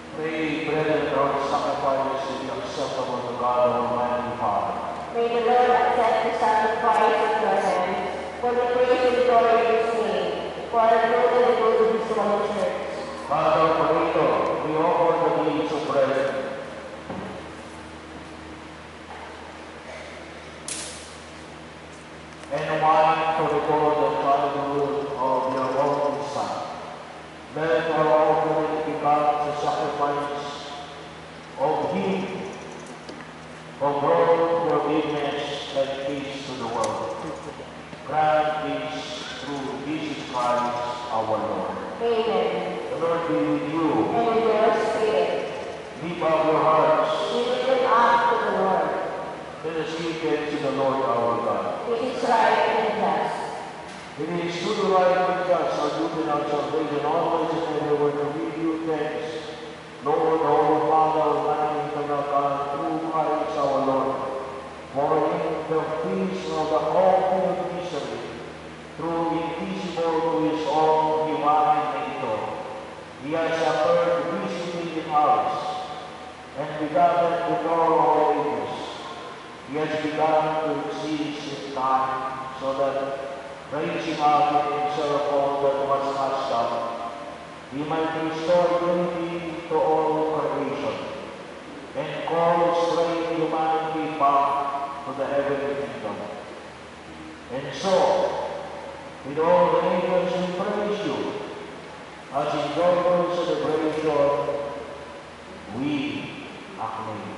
May present our sacrifice be acceptable to God Almighty Father. May the Lord accept the sacrifice of your hands for the praise and glory of his name, for the good and the good of his holy church. Father, Creator, we offer the deeds of bread and wine to record the childhood of your only Son. Let our offering become the sacrifice of Him who brought forgiveness and peace to the world. Grant this through Jesus Christ our Lord. Amen. The Lord be with you. And with your spirit. Lift up your hearts. We lift them up to the Lord. Let us give thanks to the Lord our God. It is right and just. It is truly right and just, our duty and our salvation, always and everywhere to give you thanks, Lord, our Father, Almighty, eternal God, through Christ our Lord, for in the peace of the whole mystery, through invisible to his own divine nature, he has appeared visibly in us, and begotten before all ages. He has begun to exist in time, so that raising up in himself all that was cast down, he might restore unity to all creation, and call straight humanity back to the heavenly kingdom. And so, with all the angels we praise you, as in joyful celebration, we acclaim.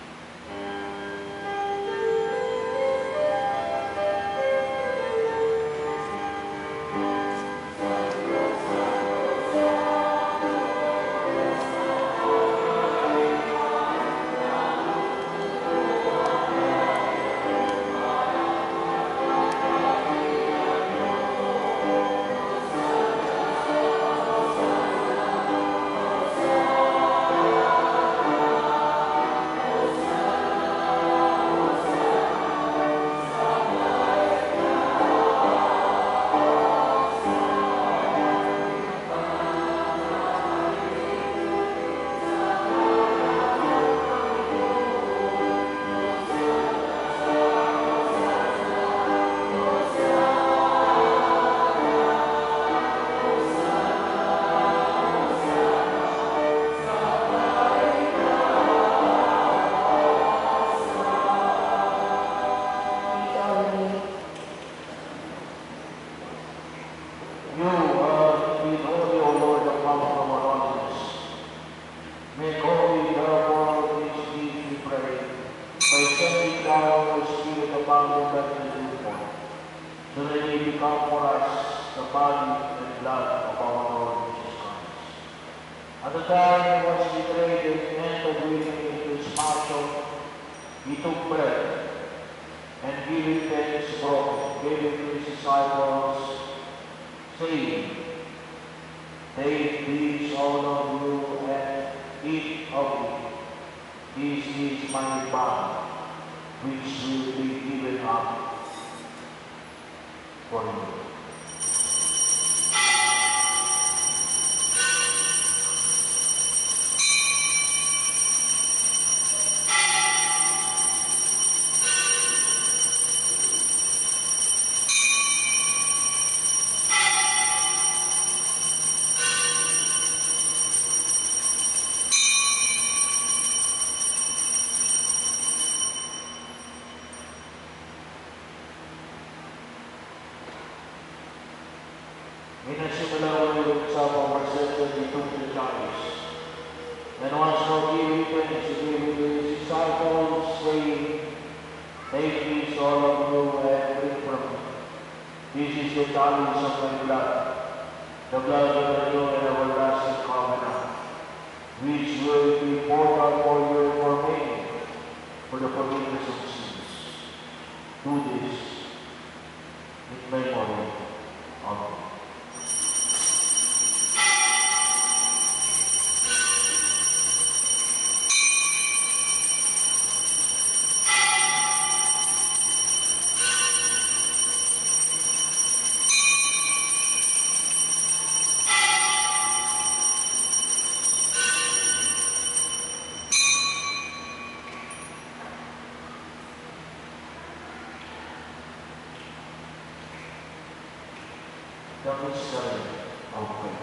In a similar way, with some of our sisters, he took the chalice. And once more giving thanks, he gave it to his disciples, saying, "Take this, all of you, and drink from it. This is the chalice of my blood, the blood of the new and everlasting covenant, which will be poured out for you and for me, for the forgiveness of sins. Do this in memory of me." the mystery of faith.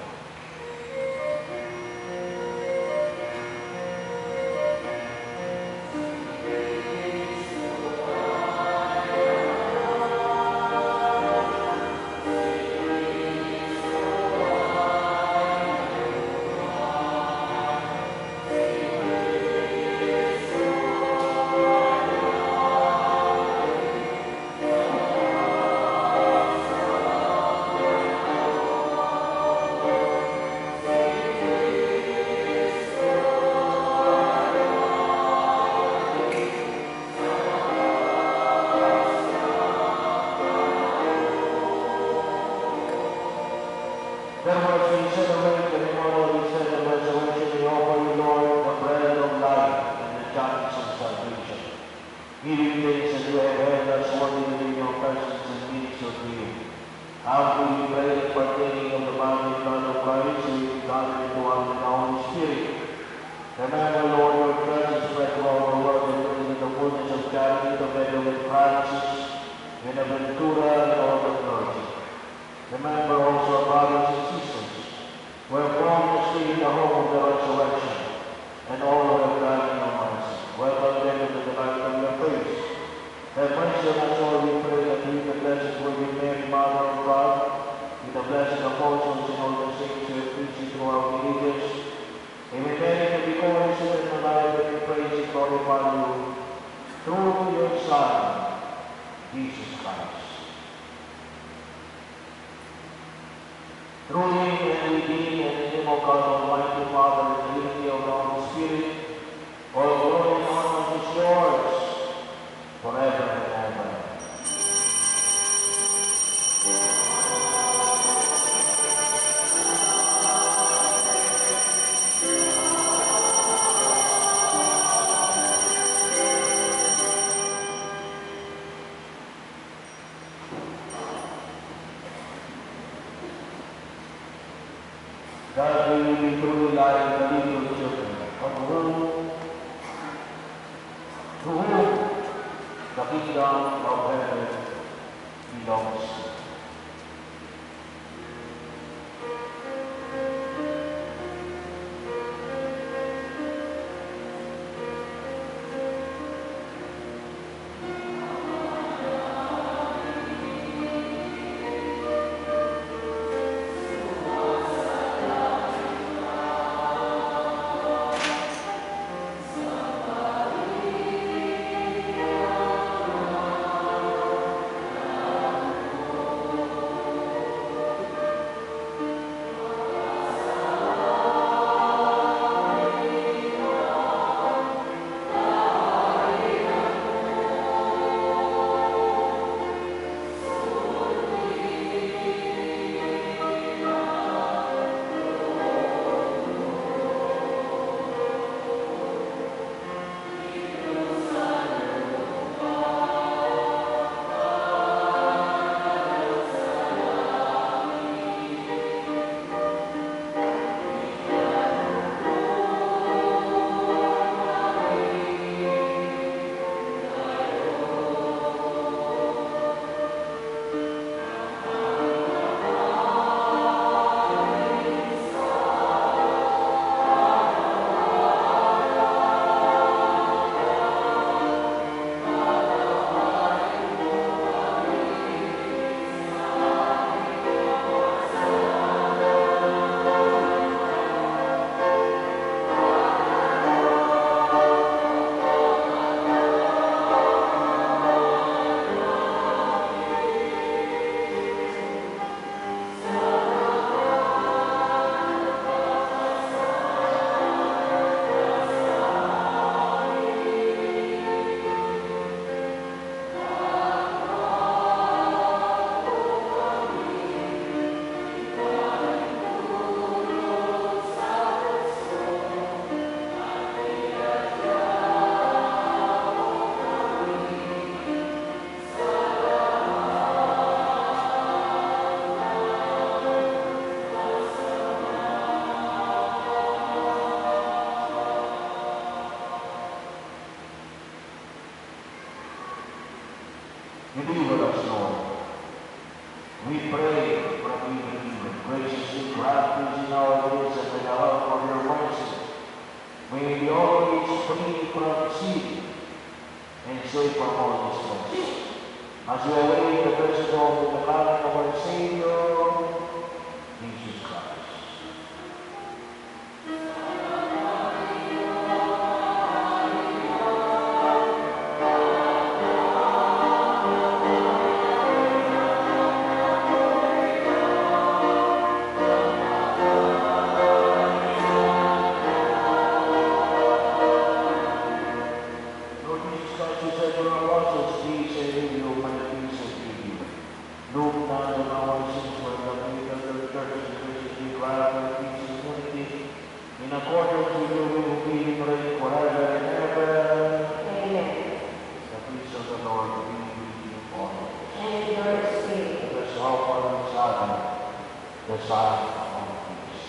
Therefore, as we celebrate the memorial of his death and resurrection, we offer you, Lord, the bread of life and the chalice of salvation. Giving thanks that you have held us worthy in your presence and minister to you. After we pray and partaking of the body and blood of Christ, we gather into one in the Holy Spirit. Remember, Lord, your church is spread throughout the world and bring in the fullness of charity together with Francis, Benaventura, and all the clergy. Remember also our brothers and sisters who have gone to stay in the home of the resurrection, and all who have died in your mercy. Welcome them into the light of your face. Have mercy on us all, we pray, that we, the blessed Virgin Mary, Mother of God, with the blessed apostles and all the saints who have preached throughout the ages, and we merit to be co-resident in life and praise and glorify you through your Son, Jesus Christ. Through him and with him and in him, O God, Almighty Father, in the unity of the Holy Spirit, all glory and honor is yours forever and ever. God, we will be truly like the little children, to whom the kingdom of heaven belongs. May we always free from sin and safe from all distress. As we await the first dawn of the coming of our Savior, Jesus Christ. Lord Jesus Christ, you said to your apostles, peace I leave you, my peace I give you. Look not on our sins, but the faith of your church, and graciously grant our peace and unity, in accordance with your will, be and reign forever and ever. Amen. The peace of the Lord be with you always. And your spirit. Let us offer each other the sign of peace.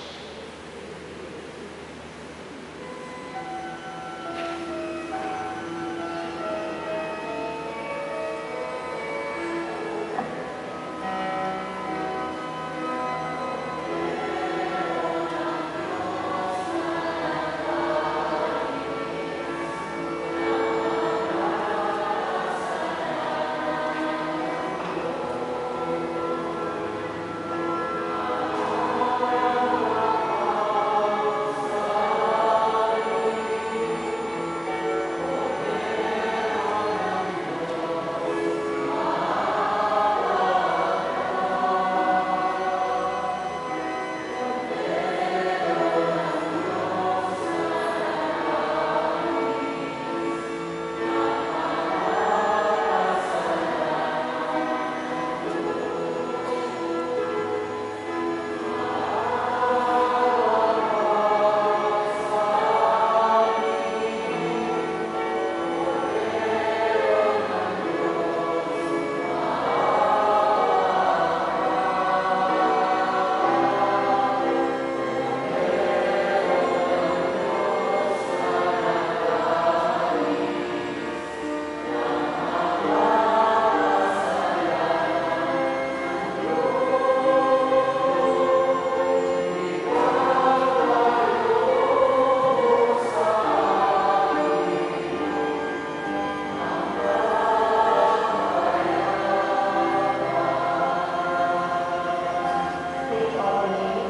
Please all remain.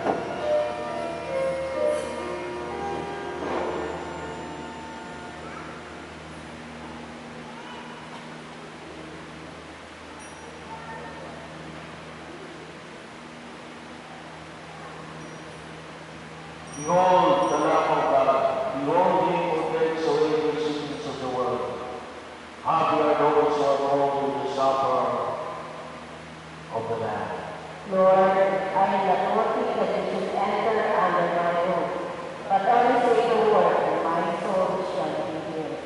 Behold the Lamb of God. Behold him who takes away the sins of the world. Happy are those who are born to the supper of the Lamb. Lord, I am not worthy that you should enter under my roof, but only say the word, and my soul shall be healed.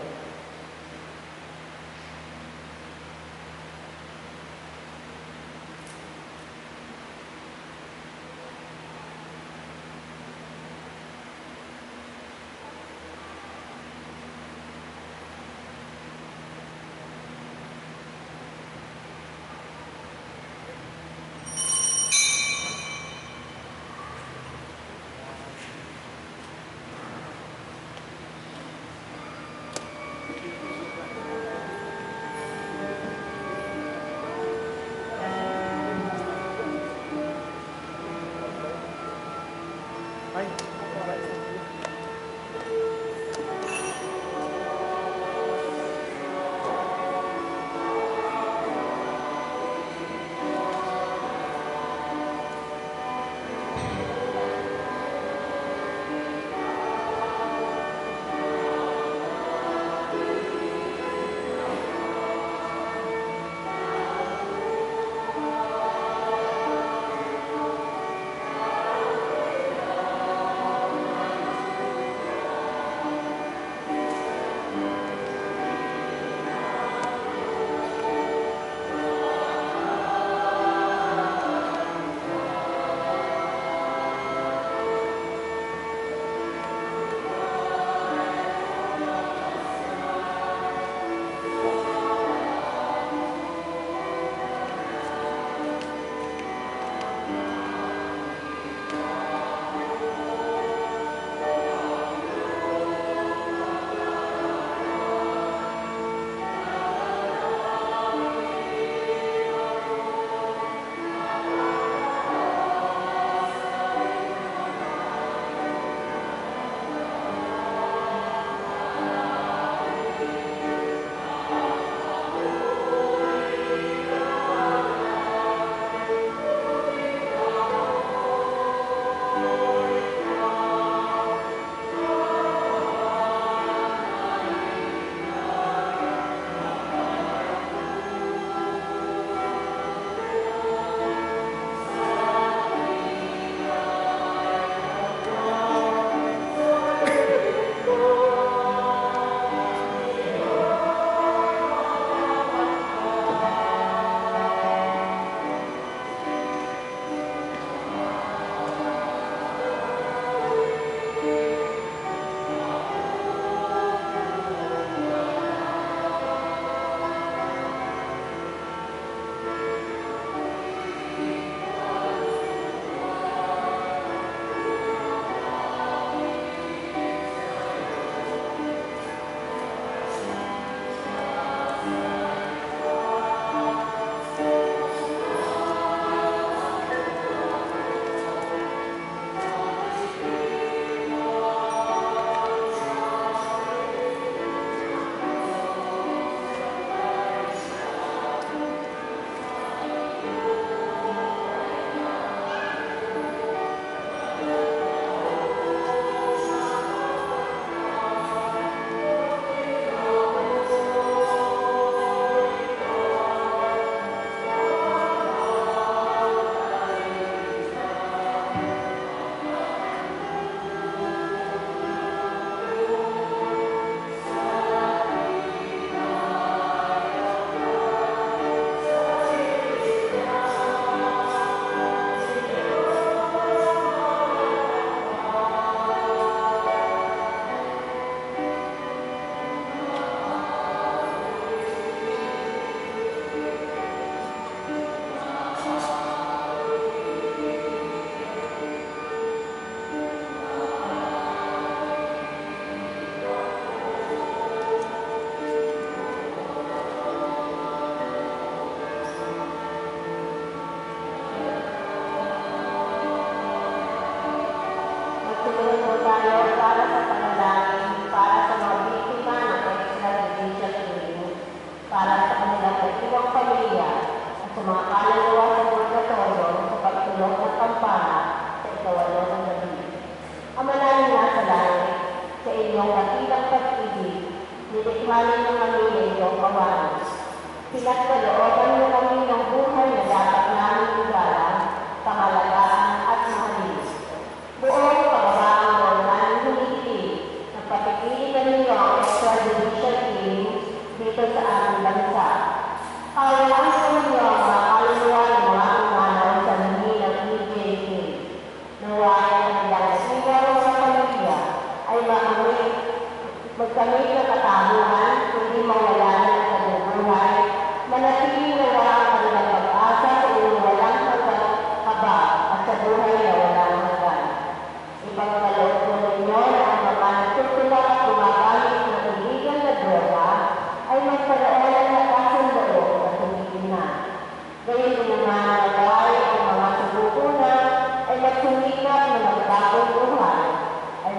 Mayor para sa panalangin para sa mga biktima ng extrajudicial killing, para sa kanilang naiwang pamilya at sa mga kaluluwa sa purgatorio sa pagtulog ng kampana sa ikawalo ng gabi. Ama namin nasa langit, sa inyong dakilang pag-ibig, nilikhanin mo kami ng iyong kawalan. Pinagkalooban mo kami ng buhay na dapat namin igalang, pangalagaan at mahalin. Buong pagbabaang mo namin humihiling na papipilitan ninyo ang extrajudicial killings dito sa aming bansa. Kawalan po ninyo ang mga kaluluwa ng mga umanaw sa nangin ng EJK. Nawaya ng ilang sigaw sa pamilya ay magkamit ng katanungan, kundi mawalan ng kabubuhay, manatiling na walang kanilang pag-asa sa inyong walang kaba at sa buhay na walang hanggan. Ipagkaloob po ninyo na ang mga nagtutulak at gumagamit ng illegal na droga ay magkaroon ng kasundoon na tumigil na. Gayun din naman nagay ang mga subukunan ay magsumikap na magbagong buhay ay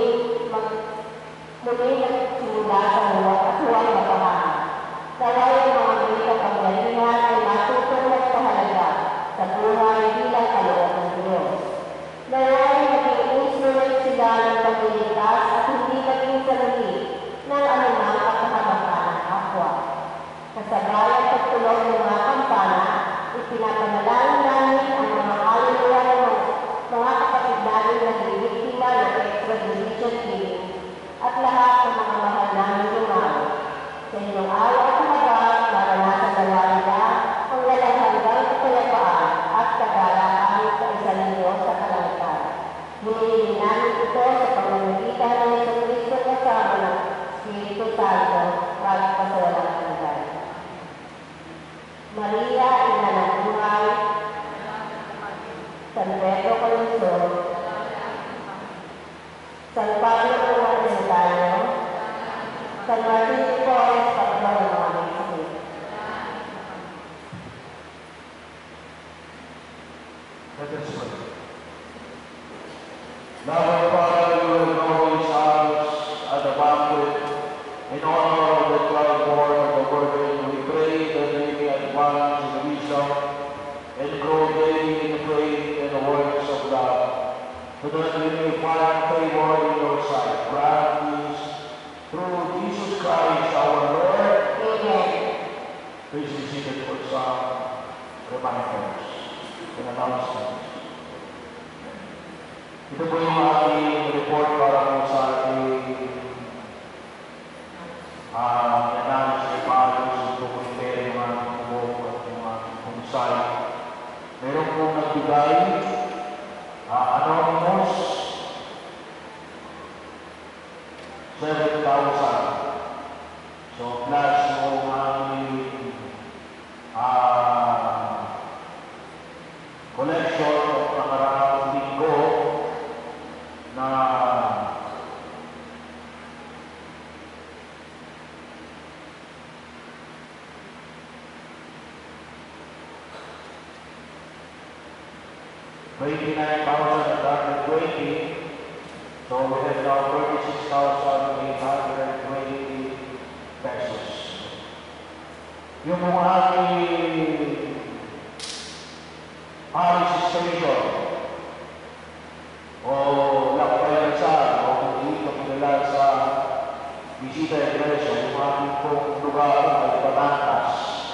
muli nagsimula sa huwag at huwag na pamahan. Naway ang mga may kapangyarihan ay matutong magpahalaga sa buhay bilang kaloob ng Diyos. Naway maging instrument sila ng pagliligtas at hindi maging sarili ng anumang kapahamakan ng kapwa. Kasabayan pagtulog ng mga kampana, ipinapanalangin namin ang mga kaluluwa ng mga kapatid namin na biktima ng extrajudicial killing at lahat ng mga mahal namin lumalo. Sa inyong araw at habang maranasan na walida ang walang hanggang kapayapaan at kagalakan sa isa ng Diyos sa kalangitan. Hinihingin namin ito sa pamamagitan ng Jesucristo kasama ng Espiritu Santo, kahit pa sa walang hanggan. Maria, ina ng buhay, San Pedro Calungsod, San Pablo Capistrano, San Martin de Porres, patrón ng mga may sakit. Let us pray. Lord Father, you have known these hours at the banquet in honor of the child born of the Virgin. We pray that we may advance in wisdom and grow daily in the faith and the works of God, so that we may find favor in your sight. Grant this through Jesus Christ our Lord. Amen. Please be seated for some reminders and announcements. Ito po yung aking report para po sa ating analysis ni Palos, ito po yung pera yung ating kubok at yung ating kumusay. Meron po nagbigay anonymous 7,000. So plus yung aming collection of nakaraang linggo na $29,120. So we have now 36,820 pesos. Yung mga aking registration o lakbayansal o kung dito kilala sa bisita iglesia, yung aking pong lugar ay Batangas.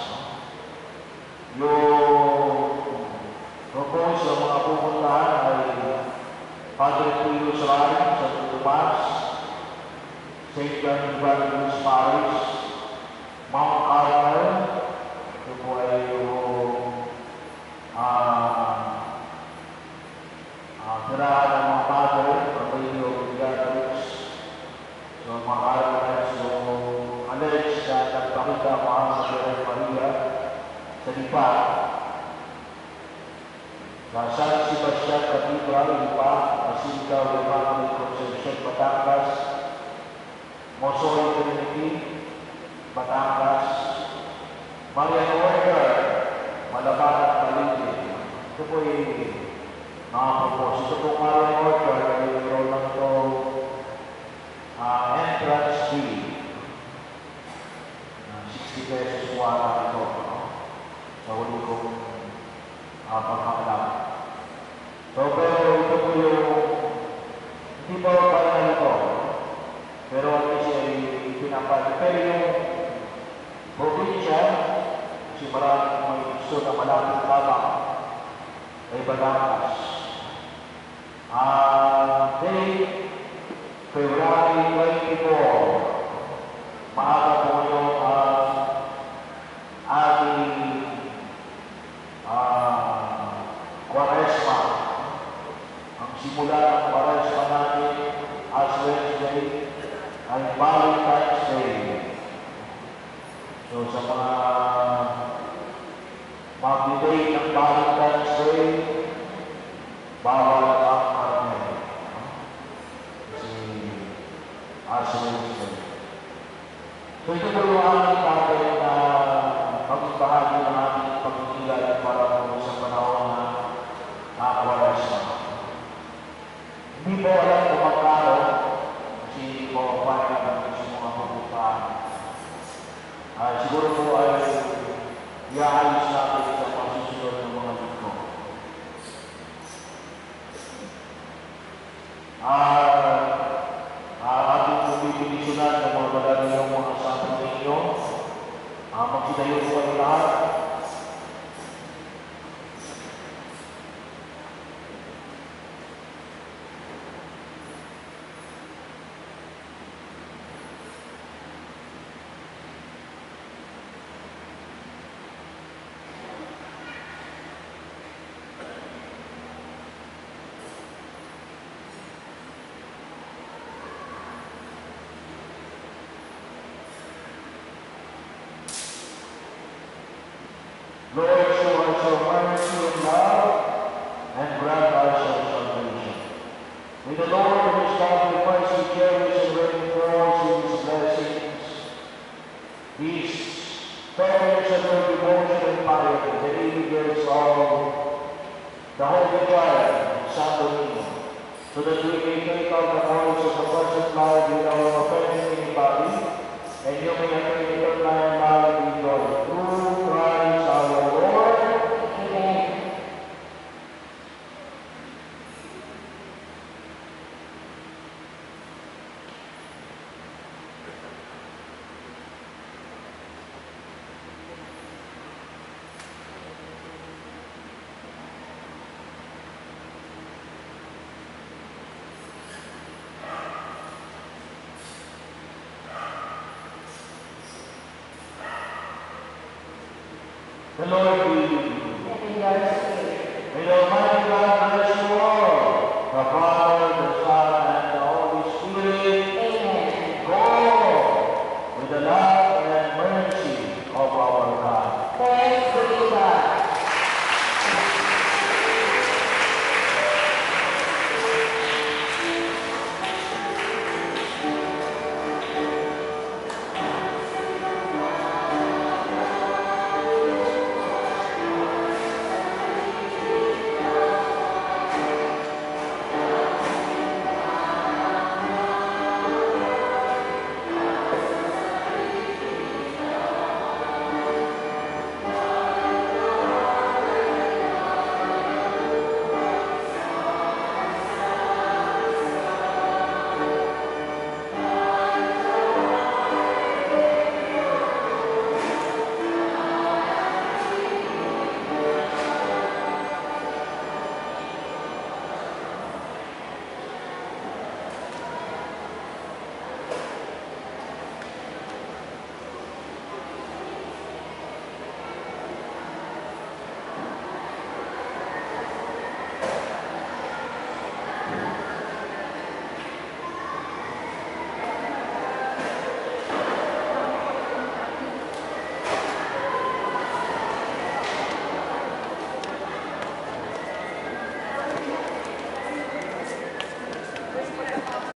Yung propose ng mga pupuntahan ay Padre Pio Solari sa Tutumas, St. John Evangelist Parish, Mount Carmel, ito po ay yung tirahan ng mga padre, Pablo Beatrix, so mga Carmelites, yung alleged na nagpakita ko ang Sierra Maria sa Lipa. Sa San Sebastian Cathedral, Lipa, Basilica of the Immaculate Conception, Batangas, Mosoy Trinity, Batangas, Marian Order, Malaban at Malindi. Ito po yung mga propose. Ito po Marian Order, mayroon lang ito Batangas. Date, February 24. Maaga po ngayon ang ating Quaresma. Ang simula ng Quaresma natin as Wednesday ay Valentine's Day. So sa mga mag-date ng Valentine's Day, bawal ang karne. Kasi as Wednesday. So ito po yung aming tatay na pagbahagi ng ating pagkilala para po sa panahon na Quaresma. Hindi po alam kung magkano kasi hindi po pwede natin sa mga pagbukaan. Siguro po ay iaayos natin sa pagsusunod ng mga linggo. Ating po bibilisunan ng mga magaling mga santo ninyo. Magsitayo po kayo lahat. Lord, show us your mercy and love, and grant us your salvation. May the Lord of his godly mercy cherish and reinforce in his blessings these families of your devotion and piety, the leaders of the Holy Child, Santo Niño, so that we may take out the voice of the present life without offending anybody, and you may attain eternal life in God. Through Christ our Lord. Amen. The Lord be with you. And in your spirit. May the Almighty God bless